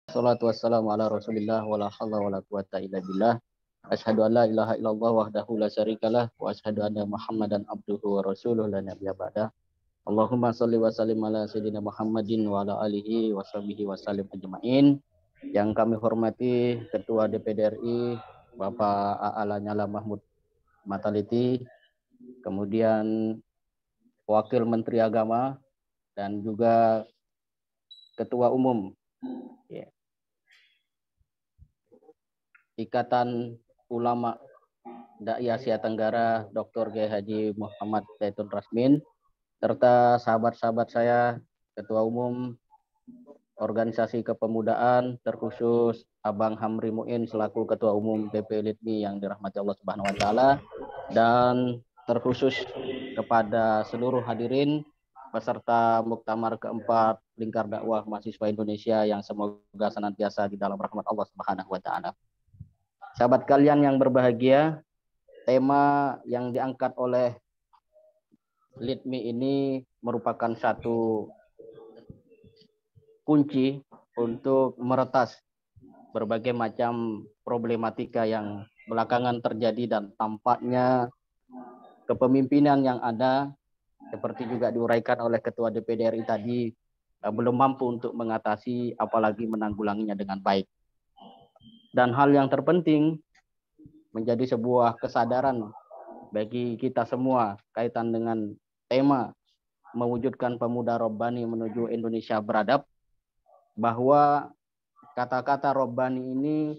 Salatu wassalamu ala Rasulillah wa la haula wa la quwata illa billah. Asyhadu an la ilaha illallah wahdahu la syarikalah wa asyhadu anna Muhammadan abduhu wa rasuluh la nabiyya ba'da. Allahumma shalli wa sallim ala sayyidina Muhammadin wa ala alihi wa sahbihi wa sallim ajma'in. Yang kami hormati Ketua DPD RI Bapak A.A. Lanyala Mahmud Mataliti, kemudian Wakil Menteri Agama dan juga Ketua Umum Ikatan Ulama Dai Asia Tenggara Dr. Kiai Haji Muhammad Zaitun Rasmin, serta sahabat-sahabat saya, Ketua Umum Organisasi Kepemudaan, terkhusus Abang Hamri Muin selaku Ketua Umum PP LIDMI yang dirahmati Allah Subhanahu wa Ta'ala, dan terkhusus kepada seluruh hadirin peserta Muktamar keempat Lingkar Dakwah Mahasiswa Indonesia yang semoga senantiasa di dalam rahmat Allah Subhanahu wa Ta'ala. Sahabat kalian yang berbahagia, tema yang diangkat oleh LIDMI ini merupakan satu kunci untuk meretas berbagai macam problematika yang belakangan terjadi, dan tampaknya kepemimpinan yang ada, seperti juga diuraikan oleh Ketua DPD RI tadi, belum mampu untuk mengatasi apalagi menanggulanginya dengan baik. Dan hal yang terpenting menjadi sebuah kesadaran bagi kita semua kaitan dengan tema mewujudkan pemuda Robbani menuju Indonesia beradab, bahwa kata-kata Robbani ini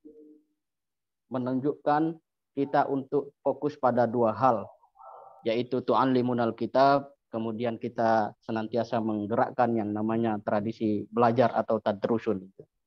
menunjukkan kita untuk fokus pada dua hal, yaitu tu'allimunal kitab, kemudian kita senantiasa menggerakkan yang namanya tradisi belajar atau tadrusun.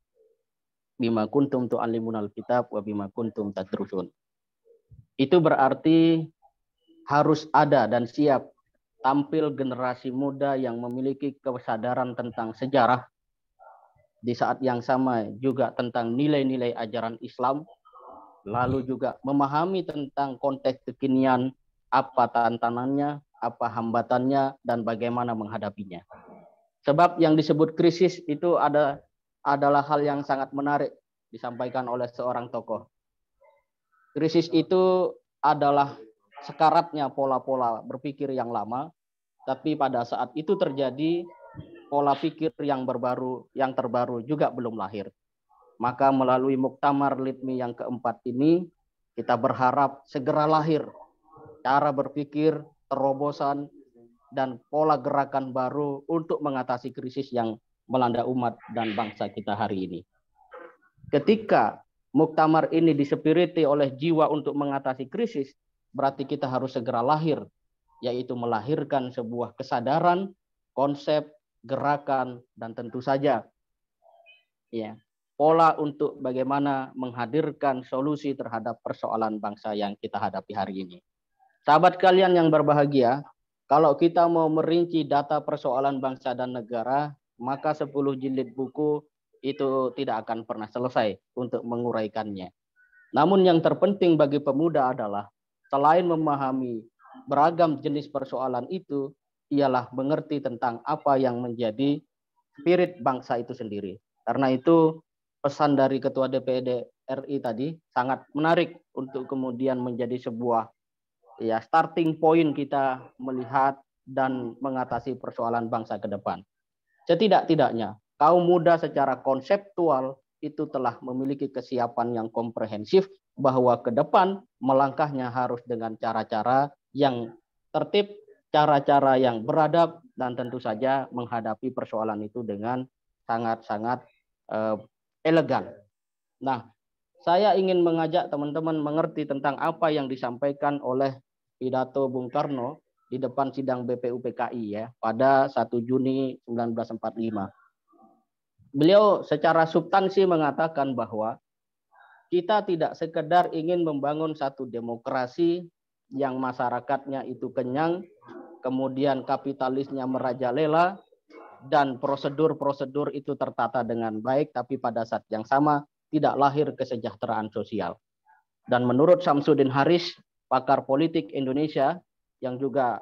Bima kuntum tu'allimunal kitab wa bima kuntum tadrusun. Itu berarti harus ada dan siap tampil generasi muda yang memiliki kesadaran tentang sejarah, di saat yang sama juga tentang nilai-nilai ajaran Islam, lalu juga memahami tentang konteks kekinian, apa tantangannya, apa hambatannya, dan bagaimana menghadapinya. Sebab yang disebut krisis itu adalah hal yang sangat menarik disampaikan oleh seorang tokoh. Krisis itu adalah sekaratnya pola-pola berpikir yang lama, tapi pada saat itu terjadi, pola pikir yang terbaru juga belum lahir. Maka melalui Muktamar LIDMI yang keempat ini, kita berharap segera lahir cara berpikir, terobosan, dan pola gerakan baru untuk mengatasi krisis yang melanda umat dan bangsa kita hari ini. Ketika Muktamar ini disepiriti oleh jiwa untuk mengatasi krisis, berarti kita harus segera lahir, yaitu melahirkan sebuah kesadaran, konsep, gerakan, dan tentu saja pola untuk bagaimana menghadirkan solusi terhadap persoalan bangsa yang kita hadapi hari ini. Sahabat kalian yang berbahagia, kalau kita mau merinci data persoalan bangsa dan negara, maka 10 jilid buku itu tidak akan pernah selesai untuk menguraikannya. Namun yang terpenting bagi pemuda adalah selain memahami beragam jenis persoalan itu, ialah mengerti tentang apa yang menjadi spirit bangsa itu sendiri. Karena itu pesan dari Ketua DPD RI tadi sangat menarik untuk kemudian menjadi sebuah starting point kita melihat dan mengatasi persoalan bangsa ke depan. Setidak-tidaknya kaum muda secara konseptual itu telah memiliki kesiapan yang komprehensif bahwa ke depan melangkahnya harus dengan cara-cara yang tertib, cara-cara yang beradab, dan tentu saja menghadapi persoalan itu dengan sangat-sangat elegan. Nah, saya ingin mengajak teman-teman mengerti tentang apa yang disampaikan oleh pidato Bung Karno di depan sidang BPUPKI pada 1 Juni 1945. Beliau secara substansi mengatakan bahwa kita tidak sekedar ingin membangun satu demokrasi yang masyarakatnya itu kenyang, kemudian kapitalisnya merajalela, dan prosedur-prosedur itu tertata dengan baik, tapi pada saat yang sama tidak lahir kesejahteraan sosial. Dan menurut Samsudin Haris, pakar politik Indonesia yang juga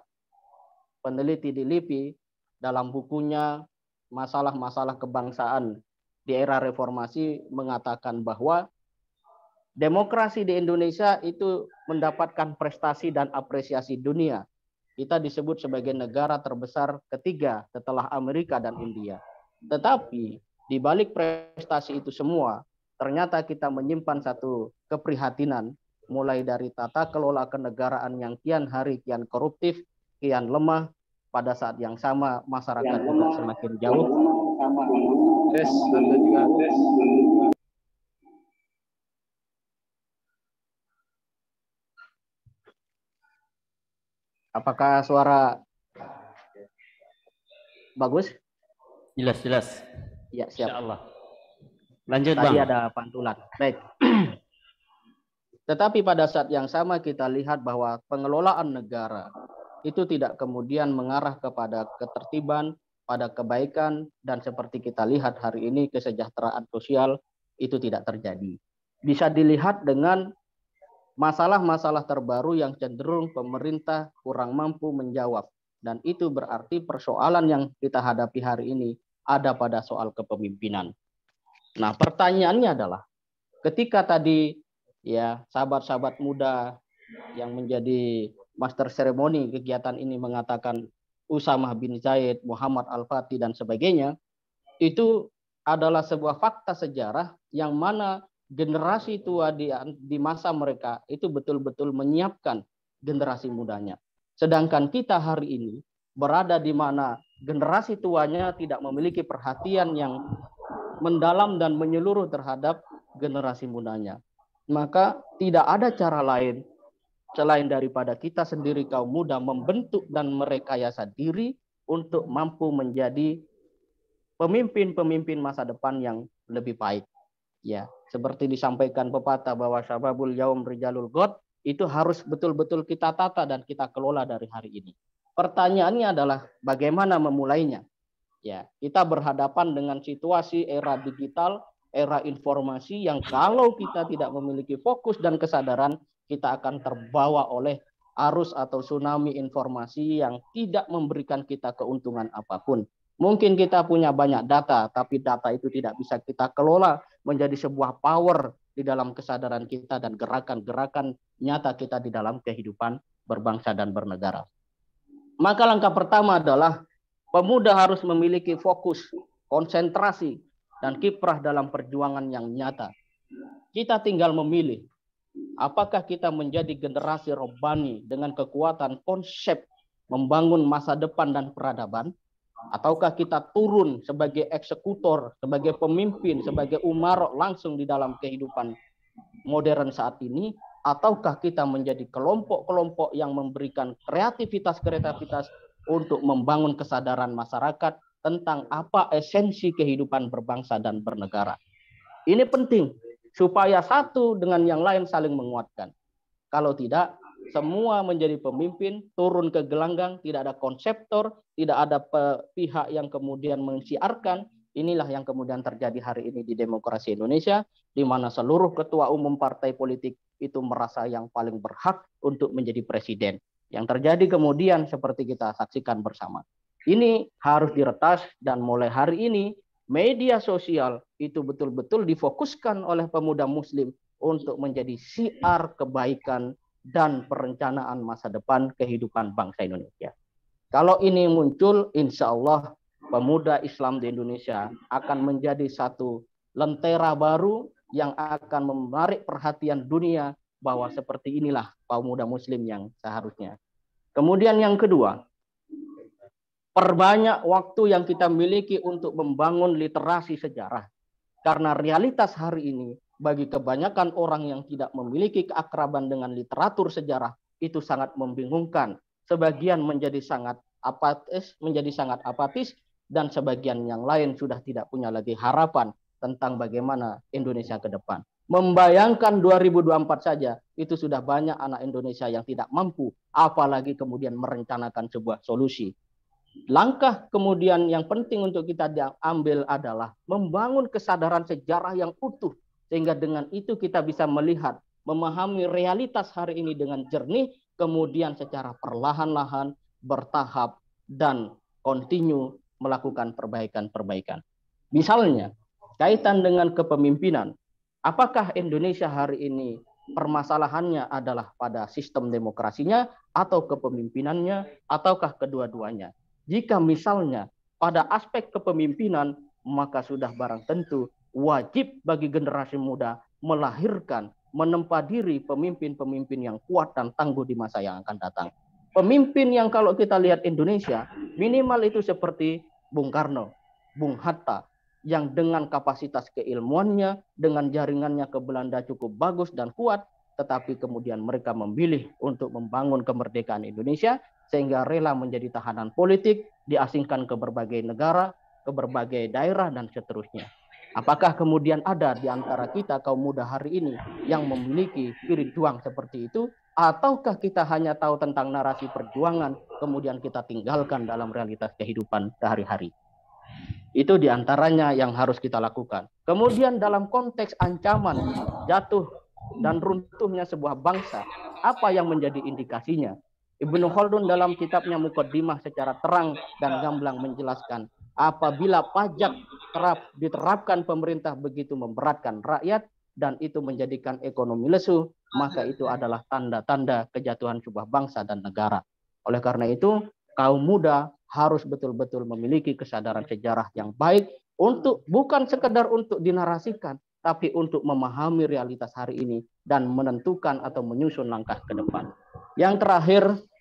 peneliti di LIPI, dalam bukunya Masalah-Masalah Kebangsaan di era reformasi mengatakan bahwa demokrasi di Indonesia itu mendapatkan prestasi dan apresiasi dunia. Kita disebut sebagai negara terbesar ketiga setelah Amerika dan India. Tetapi di balik prestasi itu semua, ternyata kita menyimpan satu keprihatinan, mulai dari tata kelola kenegaraan yang kian hari kian koruptif, kian lemah, pada saat yang sama masyarakat juga semakin jauh. Tes, Anda juga tes. Apakah suara bagus? Jelas, jelas. Ya, siap. Insyaallah. Lanjut, Tadi Bang. ada pantulan. Baik. Tetapi pada saat yang sama kita lihat bahwa pengelolaan negara itu tidak kemudian mengarah kepada ketertiban, pada kebaikan, dan seperti kita lihat hari ini kesejahteraan sosial itu tidak terjadi. Bisa dilihat dengan masalah-masalah terbaru yang cenderung pemerintah kurang mampu menjawab. Dan itu berarti persoalan yang kita hadapi hari ini ada pada soal kepemimpinan. Nah, pertanyaannya adalah ketika tadi ya sahabat-sahabat muda yang menjadi master seremoni kegiatan ini mengatakan Usamah bin Zaid, Muhammad Al-Fatih dan sebagainya, itu adalah sebuah fakta sejarah yang mana generasi tua di masa mereka itu betul-betul menyiapkan generasi mudanya. Sedangkan kita hari ini berada di mana generasi tuanya tidak memiliki perhatian yang mendalam dan menyeluruh terhadap generasi mudanya. Maka tidak ada cara lain selain daripada kita sendiri kaum muda membentuk dan merekayasa diri untuk mampu menjadi pemimpin-pemimpin masa depan yang lebih baik. Ya, seperti disampaikan pepatah bahwa syababul yaum rijalul ghad, itu harus betul-betul kita tata dan kita kelola dari hari ini. Pertanyaannya adalah bagaimana memulainya? Ya, kita berhadapan dengan situasi era digital, era informasi yang kalau kita tidak memiliki fokus dan kesadaran, kita akan terbawa oleh arus atau tsunami informasi yang tidak memberikan kita keuntungan apapun. Mungkin kita punya banyak data, tapi data itu tidak bisa kita kelola menjadi sebuah power di dalam kesadaran kita dan gerakan-gerakan nyata kita di dalam kehidupan berbangsa dan bernegara. Maka langkah pertama adalah pemuda harus memiliki fokus, konsentrasi, dan kiprah dalam perjuangan yang nyata. Kita tinggal memilih, apakah kita menjadi generasi robbani dengan kekuatan konsep membangun masa depan dan peradaban, ataukah kita turun sebagai eksekutor, sebagai pemimpin, sebagai umarok langsung di dalam kehidupan modern saat ini, ataukah kita menjadi kelompok-kelompok yang memberikan kreativitas untuk membangun kesadaran masyarakat tentang apa esensi kehidupan berbangsa dan bernegara. Ini penting supaya satu dengan yang lain saling menguatkan. Kalau tidak, semua menjadi pemimpin, turun ke gelanggang, tidak ada konseptor, tidak ada pihak yang kemudian mensiarkan. Inilah yang kemudian terjadi hari ini di demokrasi Indonesia, di mana seluruh ketua umum partai politik itu merasa yang paling berhak untuk menjadi presiden. Yang terjadi kemudian seperti kita saksikan bersama. Ini harus diretas dan mulai hari ini media sosial itu betul-betul difokuskan oleh pemuda muslim untuk menjadi siar kebaikan dan perencanaan masa depan kehidupan bangsa Indonesia. Kalau ini muncul, insya Allah pemuda Islam di Indonesia akan menjadi satu lentera baru yang akan menarik perhatian dunia bahwa seperti inilah kaum muda muslim yang seharusnya. Kemudian yang kedua, perbanyak waktu yang kita miliki untuk membangun literasi sejarah. Karena realitas hari ini bagi kebanyakan orang yang tidak memiliki keakraban dengan literatur sejarah itu sangat membingungkan. Sebagian menjadi sangat apatis dan sebagian yang lain sudah tidak punya lagi harapan tentang bagaimana Indonesia ke depan. Membayangkan 2024 saja itu sudah banyak anak Indonesia yang tidak mampu, apalagi kemudian merencanakan sebuah solusi. Langkah kemudian yang penting untuk kita ambil adalah membangun kesadaran sejarah yang utuh, sehingga dengan itu kita bisa melihat, memahami realitas hari ini dengan jernih, kemudian secara perlahan-lahan, bertahap, dan kontinu melakukan perbaikan-perbaikan. Misalnya, kaitan dengan kepemimpinan. Apakah Indonesia hari ini permasalahannya adalah pada sistem demokrasinya atau kepemimpinannya ataukah kedua-duanya? Jika misalnya pada aspek kepemimpinan, maka sudah barang tentu wajib bagi generasi muda melahirkan, menempa diri pemimpin-pemimpin yang kuat dan tangguh di masa yang akan datang. Pemimpin yang kalau kita lihat Indonesia, minimal itu seperti Bung Karno, Bung Hatta, yang dengan kapasitas keilmuannya, dengan jaringannya ke Belanda cukup bagus dan kuat, tetapi kemudian mereka memilih untuk membangun kemerdekaan Indonesia, sehingga rela menjadi tahanan politik, diasingkan ke berbagai negara, ke berbagai daerah, dan seterusnya. Apakah kemudian ada di antara kita kaum muda hari ini yang memiliki spirit juang seperti itu, ataukah kita hanya tahu tentang narasi perjuangan, kemudian kita tinggalkan dalam realitas kehidupan sehari-hari? Itu diantaranya yang harus kita lakukan. Kemudian dalam konteks ancaman jatuh dan runtuhnya sebuah bangsa, apa yang menjadi indikasinya? Ibnu Khaldun dalam kitabnya Muqaddimah secara terang dan gamblang menjelaskan, apabila pajak diterapkan pemerintah begitu memberatkan rakyat dan itu menjadikan ekonomi lesu, maka itu adalah tanda-tanda kejatuhan sebuah bangsa dan negara. Oleh karena itu, kaum muda harus betul-betul memiliki kesadaran sejarah yang baik untuk bukan sekedar untuk dinarasikan, tapi untuk memahami realitas hari ini dan menentukan atau menyusun langkah ke depan. Yang terakhir,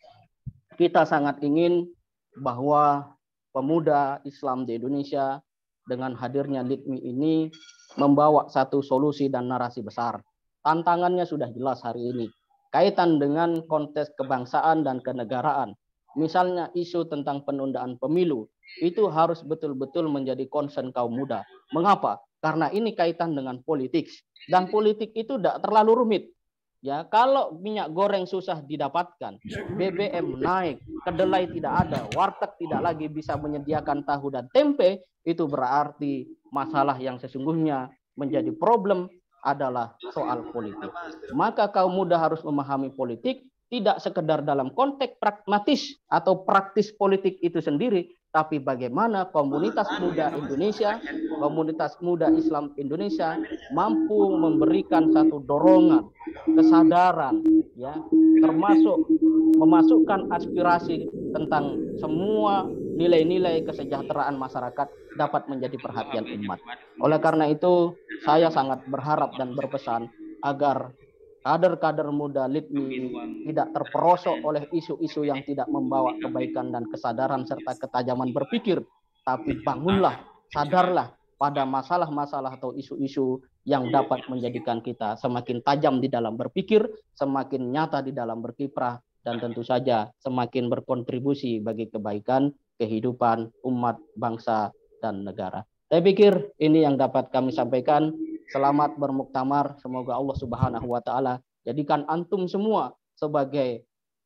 kita sangat ingin bahwa pemuda Islam di Indonesia dengan hadirnya LIPMI ini membawa satu solusi dan narasi besar. Tantangannya sudah jelas hari ini, kaitan dengan konteks kebangsaan dan kenegaraan. Misalnya isu tentang penundaan pemilu, itu harus betul-betul menjadi concern kaum muda. Mengapa? Karena ini kaitan dengan politik. Dan politik itu tidak terlalu rumit. Ya, kalau minyak goreng susah didapatkan, BBM naik, kedelai tidak ada, warteg tidak lagi bisa menyediakan tahu dan tempe, itu berarti masalah yang sesungguhnya menjadi problem adalah soal politik. Maka kaum muda harus memahami politik, tidak sekedar dalam konteks pragmatis atau praktis politik itu sendiri, tapi bagaimana komunitas muda Indonesia, komunitas muda Islam Indonesia mampu memberikan satu dorongan, kesadaran, ya, termasuk memasukkan aspirasi tentang semua nilai-nilai kesejahteraan masyarakat dapat menjadi perhatian umat. Oleh karena itu, saya sangat berharap dan berpesan agar kader-kader muda LIPMI tidak terperosok oleh isu-isu yang tidak membawa kebaikan dan kesadaran serta ketajaman berpikir, tapi bangunlah, sadarlah pada masalah-masalah atau isu-isu yang dapat menjadikan kita semakin tajam di dalam berpikir, semakin nyata di dalam berkiprah, dan tentu saja semakin berkontribusi bagi kebaikan kehidupan umat, bangsa, dan negara. Saya pikir ini yang dapat kami sampaikan. Selamat bermuktamar. Semoga Allah Subhanahu wa taala jadikan antum semua sebagai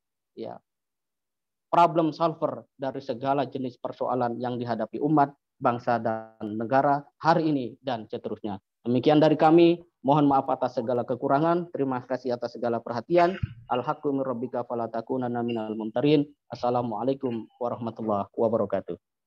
problem solver dari segala jenis persoalan yang dihadapi umat, bangsa, dan negara hari ini dan seterusnya. Demikian dari kami. Mohon maaf atas segala kekurangan. Terima kasih atas segala perhatian. Al-haqqu min rabbika fala takunanna minal mumtarin. Assalamualaikum warahmatullahi wabarakatuh.